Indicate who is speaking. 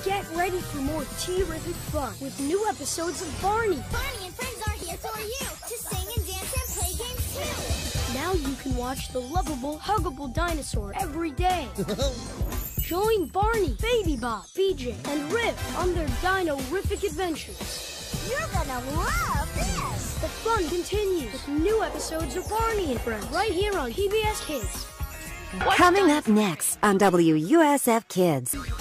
Speaker 1: Get ready for more terrific fun with new episodes of Barney.
Speaker 2: Barney and friends are here for you to sing and dance and play games too.
Speaker 1: Now you can watch the lovable, huggable dinosaur every day. Join Barney, Baby Bob, BJ, and Riv on their dino-rific adventures.
Speaker 2: You're gonna love this!
Speaker 1: The fun continues with new episodes of Barney and Friends right here on PBS Kids.
Speaker 3: Coming up next on WUSF Kids.